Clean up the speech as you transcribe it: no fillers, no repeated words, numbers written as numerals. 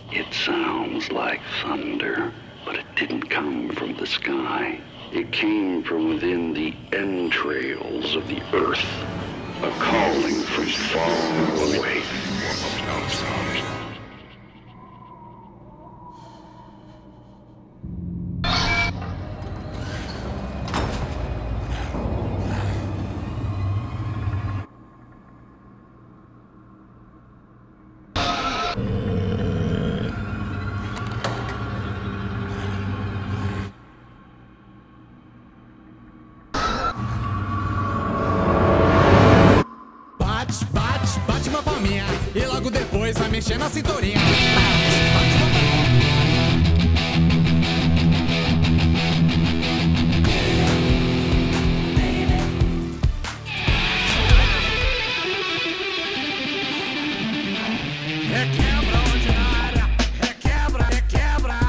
It sounds like thunder, but it didn't come from the sky. It came from within the entrails of the earth, a calling from far away. Bate uma palminha e logo depois vai mexer na cinturinha. Requebra ordinária, requebra, requebra,